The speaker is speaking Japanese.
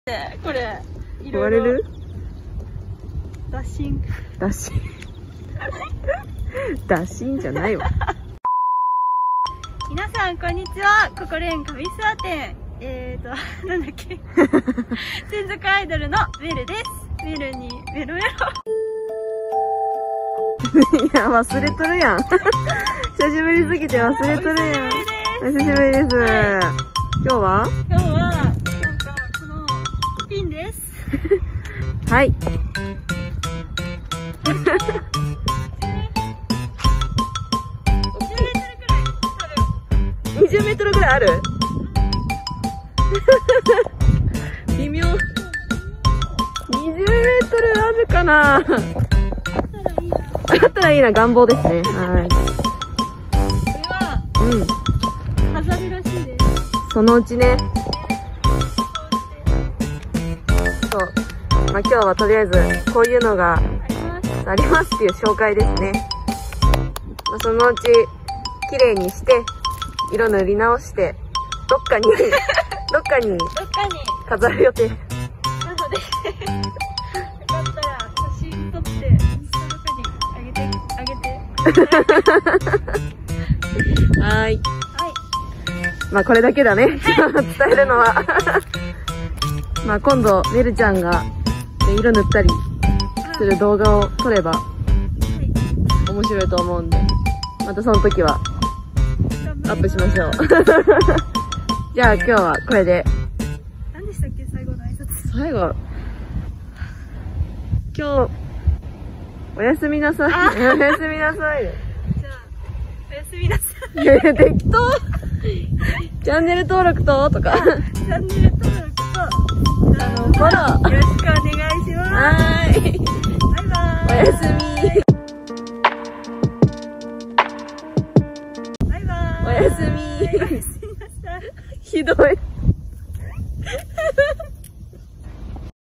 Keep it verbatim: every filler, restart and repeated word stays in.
これ言われる？ 打診打診打診じゃないわ。 皆さんこんにちは。ココレン上諏訪店えーとなんだっけ専属アイドルのメルです。メルにメロメロいや忘れとるやん久しぶりすぎて忘れとるやん。お久しぶりです、はい、今日は今日はなんかこのピンですはいにじゅうメートルぐらいある微妙。にじゅうメートルあるかな。あったらいいな、願望ですね。はい。 これは、うん。飾るらしいです。 そのうちね。そう。まあ今日はとりあえず、こういうのがありますっていう紹介ですね。まあ、そのうち、綺麗にして、色塗り直して、どっかに、どっかに、 どっかに飾る予定。 なので、よかったら写真撮って、インスタとかにあげて、あげて。 はーい。 はい。 まあこれだけだね。伝えるのは。まあ今度、メルちゃんが、ね、色塗ったりする動画を撮れば、面白いと思うんで、またその時は、アップしましょう。じゃあ今日はこれで。 何でしたっけ最後の挨拶。 最後。今日、おやすみなさい。おやすみなさい。 じゃあ、おやすみなさい。 いやいや、適当チャンネル登録と、とか。 チャンネル登録と、あの、 フォロー。 よろしくお願いします。 はーい。 バイバーイ。 おやすみ。 おやすみ。 おやすみなさい。 ひどい。